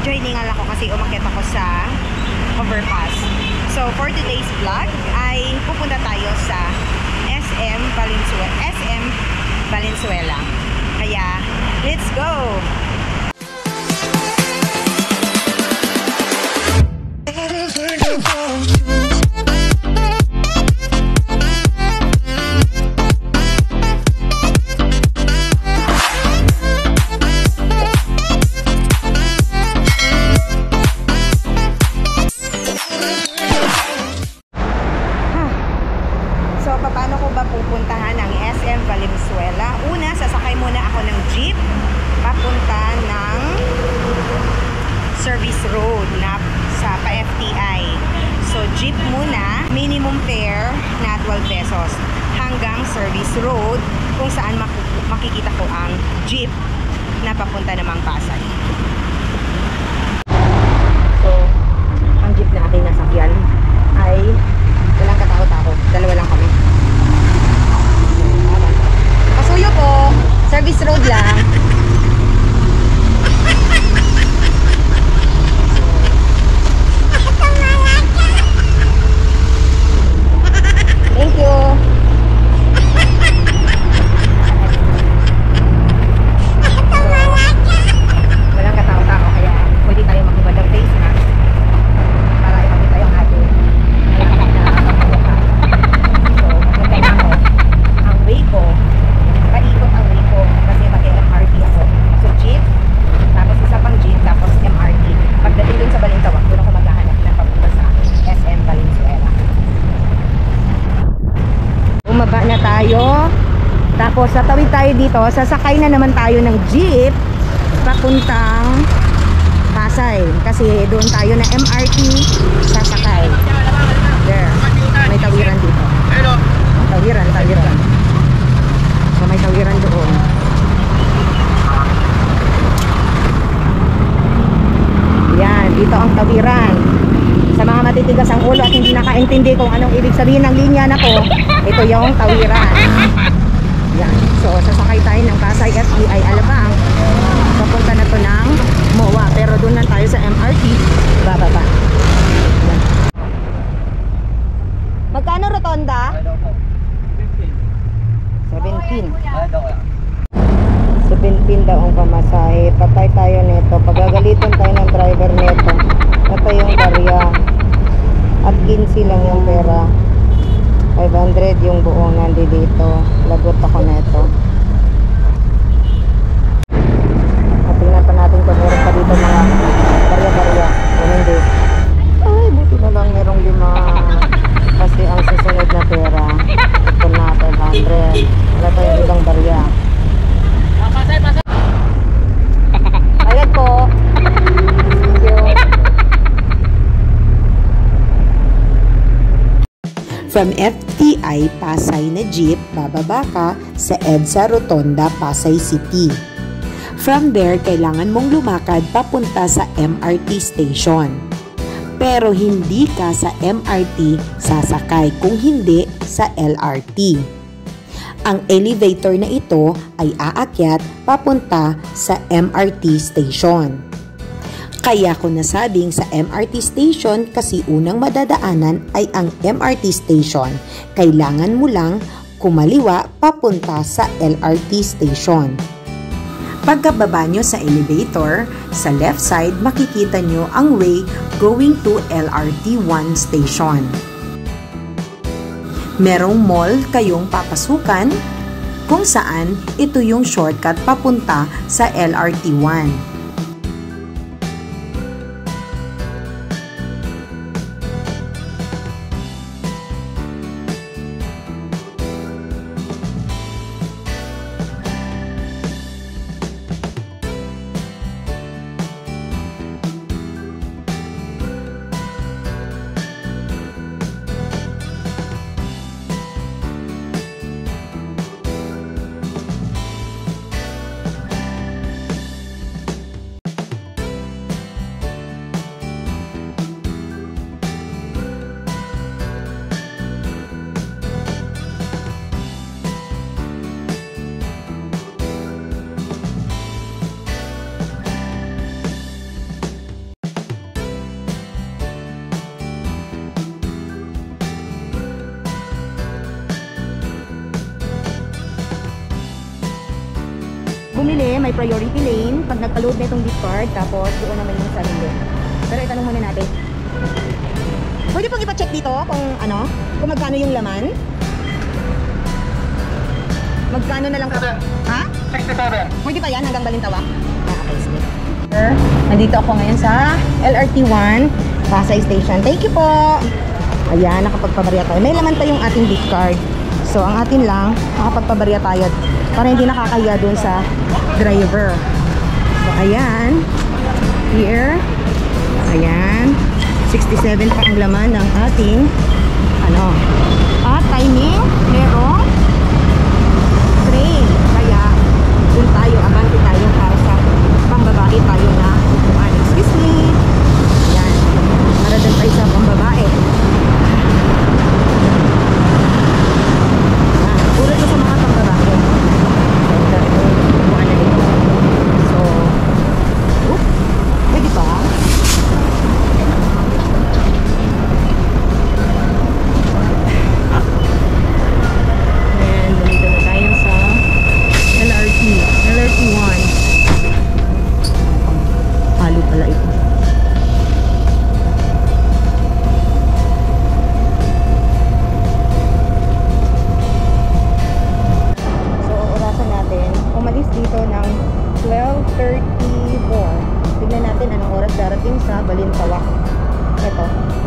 medyo hiningal ako kasi umakyat ako sa overpass. So, for today's vlog ay pupunta tayo sa SM Valenzuela. Kaya, let's go! Paano ko ba pupuntahan ang SM Valenzuela? Una, sasakay muna ako ng jeep papunta ng service road na sa pa-FTI. So, jeep muna, minimum fare na 12 pesos hanggang service road kung saan makikita ko ang jeep na papunta namang Pasay. So, ang jeep na aking nasakyan ay walang katao-tao. Dalawa lang kami. Pasuyo po, service road lang. Thank you. Walang katao-tao kaya pwede tayo maghubad ng face mask para ipakita yung ating so, maganda na ako. Ang way ko paikot ang way ko kasi mag-MRT ako. So, jeep, tapos isa pang jeep, tapos MRT. Pagdating dun sa Balintawak, doon ako maghahanap na papunta sa SM Valenzuela. Bumaba na tayo. Tapos, tatawid tayo dito. Sasakay na naman tayo ng jeep papuntang Pasay. Kasi doon tayo na MRT sasakay. There. May tawiran dito. Tawiran. So, may tawiran doon. Yan, dito ang tawiran. Sa mga matitigas ang ulo at hindi nakaintindi kung anong ibig sabihin ng linya na ko, ito yung tawiran. Yan. So, sasakay tayo ng Pasay FTI Alabang. Papunta na to ng MOA. Pero doon lang tayo sa MRT. Bababa. Yan. Magkano rotonda? 17 daw ang pamasahe. Patay tayo nito. Pagagalitan tayo ng driver nito. Patay yung barya. At 15 lang yung pera. 500 yung buong nandito. Lagot ako nito. At tingnan pa natin kung meron pa dito mga barya-barya. O hindi. Ay, buti na lang merong 5. Kasi ang susunod na pera ito na 500. Wala tayong ibang barya. Bayad po. Thank you. From FTI Pasay na jeep, bababa ka sa EDSA Rotonda, Pasay City. From there, kailangan mong lumakad papunta sa MRT station. Pero hindi ka sa MRT sasakay kung hindi sa LRT. Ang elevator na ito ay aakyat papunta sa MRT station. Kaya ko nasabing sa MRT station kasi unang madadaanan ay ang MRT station. Kailangan mo lang kumaliwa papunta sa LRT station. Pagkababa nyo sa elevator, sa left side makikita nyo ang way going to LRT 1 station. Merong mall kayong papasukan kung saan ito yung shortcut papunta sa LRT 1. bumili, may priority lane pag nagka-load na itong gift card, tapos doon naman yung sarili. Pero itanong muna natin. Pwede pong ipa-check dito kung ano, kung magkano yung laman? Magkano na lang ka? Ha? 67. Pwede pa yan hanggang Balintawak? Okay, sige. Nandito ako ngayon sa LRT1 Pasay Station. Thank you po! Ayan, nakapagpabarya tayo. May laman pa yung ating gift card. So, ang atin lang, nakapagpabarya tayo para hindi nakakaya dun sa driver. So, ayan. Here. Ayan. 67 pa ang laman ng ating timing. Merong train. Kaya, dun tayo, abante tayo para sa pambabae tayo na upuan. Excuse me. Ayan. Para dun tayo sa pambabae. Puro ito sa mga pambabae. Upuan na ito. So, pwede ba? LRT1. Halo pala ito. So, orasan natin. Umalis dito ng 12:34. Tignan natin anong oras darating sa Balintawak. Ito.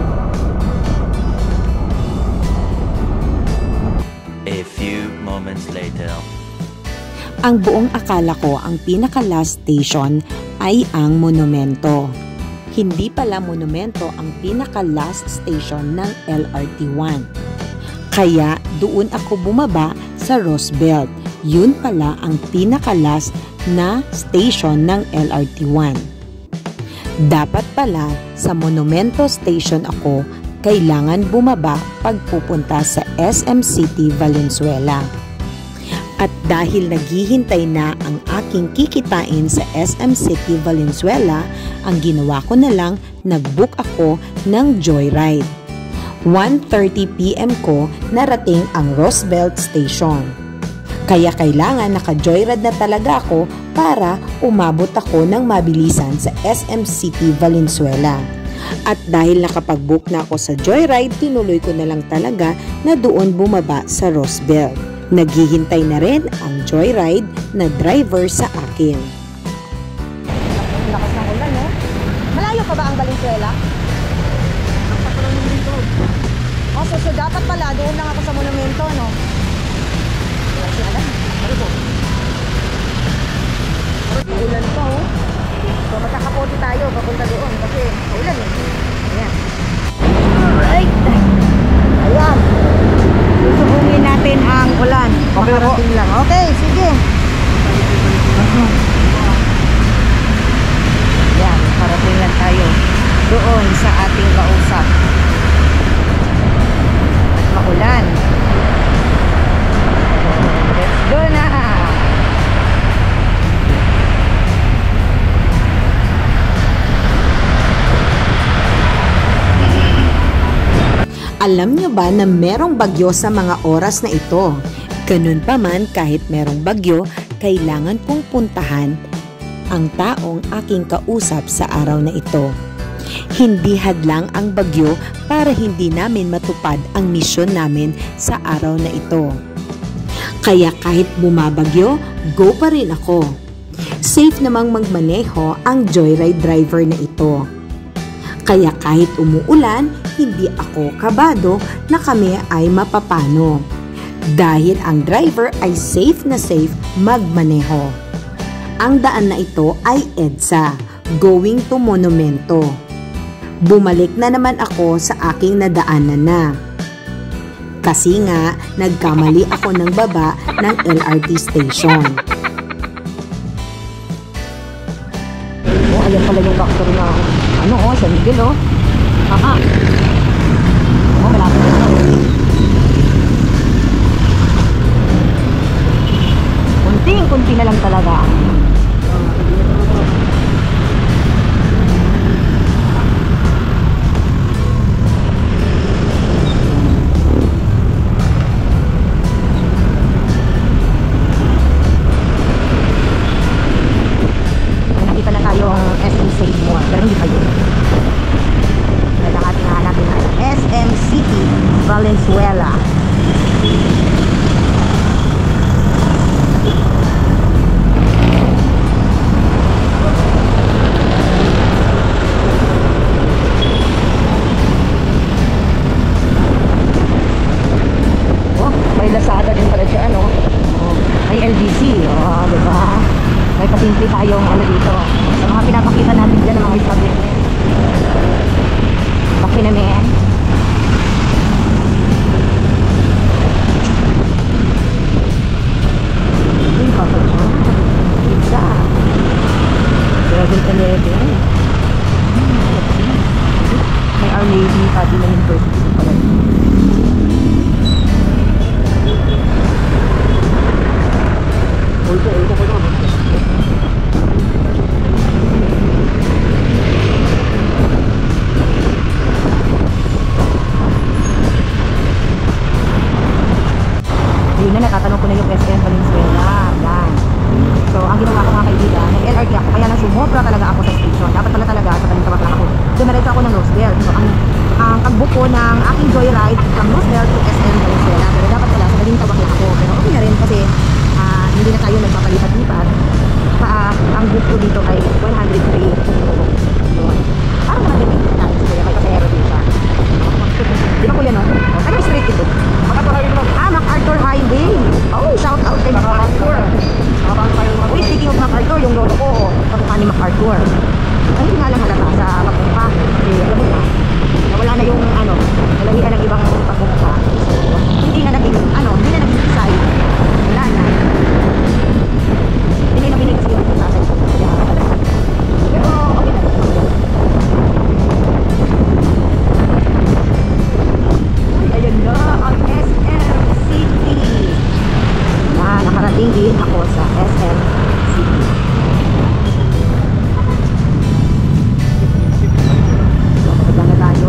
A few moments later. Ang buong akala ko ang pinaka-last station ay ang Monumento. Hindi pala Monumento ang pinaka-last station ng LRT1. Kaya doon ako bumaba sa Roosevelt. Yun pala ang pinaka-last na station ng LRT1. Dapat pala sa Monumento Station ako kailangan bumaba pagpupunta sa SM City, Valenzuela. At dahil naghihintay na ang aking kikitain sa SM City, Valenzuela, ang ginawa ko na lang, nag-book ako ng Joyride. 1:30 PM ko narating ang Roosevelt Station. Kaya kailangan naka-joyride na talaga ako para umabot ako ng mabilisan sa SM City, Valenzuela. At dahil nakapag-book na ako sa Joyride, tinuloy ko na lang talaga na doon bumaba sa Roosevelt. Naghihintay na rin ang Joyride na driver sa akin. Lakas ng ulan, no? Malayo pa ba ang Valenzuela? Oh, so dapat pala doon lang ako sa Monumento, no? Kasi alam, ano po? Ulan pa, oh. So magkakapote tayo papunta doon kasi ulan, eh. Ayan. Alright. Ayan. Susubungin natin ang ulan. Makarating lang. Okay, sige. Yan, parating lang tayo doon sa ating kausap. At maulan. Let's go na. Alam niyo ba na merong bagyo sa mga oras na ito? Ganun pa man, kahit merong bagyo, kailangan kong puntahan ang taong aking kausap sa araw na ito. Hindi hadlang ang bagyo para hindi namin matupad ang misyon namin sa araw na ito. Kaya kahit bumabagyo, go pa rin ako. Safe namang magmaneho ang Joyride driver na ito. Kaya kahit umuulan, hindi ako kabado na kami ay mapapano. Dahil ang driver ay safe na safe magmaneho. Ang daan na ito ay EDSA, going to Monumento. Bumalik na naman ako sa aking nadaanan na. Kasi nga, nagkamali ako ng baba ng LRT station. Oh, ayan pala yung doctor na San Miguel, oh. Aha. Oh, malapit na. Kunting-kunti na lang talaga. Oh, diba? May pasimple tayong ano dito. Sa mga pinapakita natin dyan ng mga establishment. Okay naman. Yung papa dyan. Pizza. 11-11. May Our Lady Fatima University pala. Yun na, natatanong ko na yung SM Valenzuela. Yan. So, ang ginawa ko mga kaibigan, nag-LRT ako, kaya na sumobra talaga ako sa station. Dapat pala talaga sa Balintawak lang ako. Dumaretso ako ng Roosevelt. So, ang pag-book ko ng aking joyride from Roosevelt to SM Valenzuela. Pero dapat pala sa Balintawak lang ako. Pero okay na rin kasi hindi na tayo nagpapalipat-lipat. Ang book ko dito ay 103. Yun. Parang naman din may tayo siya. May pasahero din siya. Di ba kuya no? Ano yung street ito? MacArthur Highway. Oh, shout out kay MacArthur. Uy, speaking of MacArthur, yung lolo ko, pagkuhan ni MacArthur. Ay, hindi nga lang halata sa pagkuha. Kasi, alam mo ba, nawala na yung, nalahian ng ibang pagkuha. So, hindi na naging side. Wala na. Hindi na binigay kasi yung sasay. Pero, okay na. Ay, ayan na, ang SM City. Nakarating din ako sa SM City. So, kapag na tayo.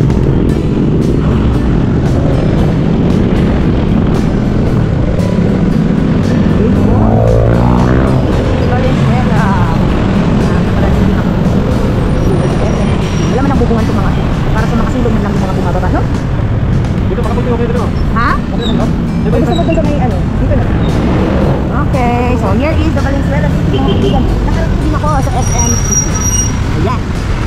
Valenzuela. Nakarating din ako. Alam mo nang bubungan ito mga para sa makasilog man lang yung mga bumababa, no? Dito makapunti okay dito. Ha? Gusto mo dun sa may dito na. Okay, so here is the Valenzuela City. Nakarating din ako sa SM City. Ayan.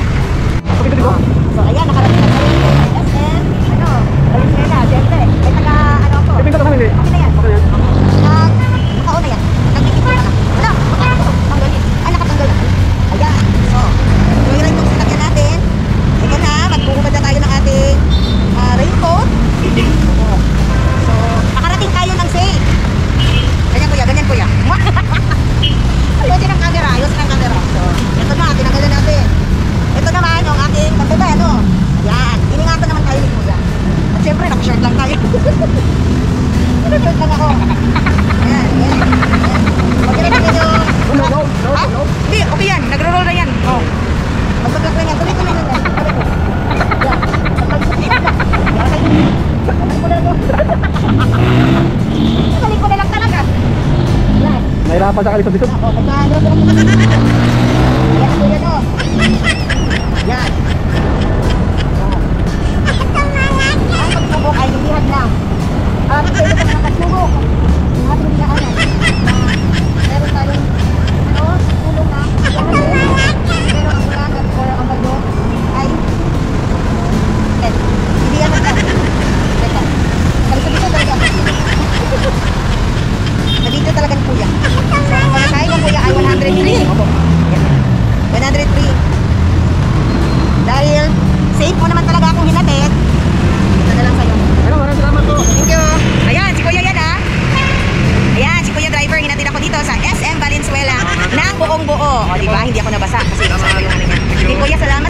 So ayan, nakarating ako sa SM, Valenzuela, siyempre. May taga, ako. Okay na yan. Nakauna yan. Nagpipito na. Tanggalin. Nakatanggal na. Ayan. So, yung itong sinakyan natin. Ito na, magbuhubad na tayo ng ating raincoat. So, nakarating tayo ng safe. Ganyan kuya. Ayusin ang camera. So, ito na, tinanggalan natin. Ito naman yung aking pagkaba, Ayan, iningatan naman tayo ni kuya. At syempre, naka-shirt lang tayo. Naka-shirt lang ako. Ayan. Okay na natin yung... Hindi, okay yan. Nagro-roll na yan. Magbagak lang yan. Tuloy-tuloy lang yan. Kalik ko na lang talaga. Yan. Nahirapan sa kalisod-lisod. Ako, nagkano. Ayan po yan o. Yan. Ang pagsubok ay lumihad lang. Pwede ka mga pagsubok. Ang ating dinaanan. Meron tayong tulong na. Pero ang ulangan or ang bagyo ay hindi yan ang teka. Kalisod-lisod talaga. Nandito talaga ni kuya. So, ang pamasahe ng kuya ay 103. 103. Dahil safe mo naman talaga akong hinatid. Ito na lang sa'yo. Maraming salamat po. Thank you. Ayan, si kuya yan Ayan, si kuya driver, hinatid ako dito sa SM Valenzuela ng buong buo. O, diba? Hindi ako nabasa kasi kasama yung niya. Okay, kuya, salamat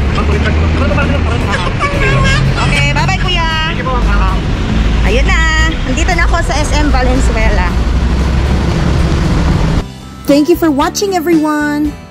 Okay, bye-bye kuya. Ayun na. Nandito na ako sa SM Valenzuela. Thank you for watching, everyone!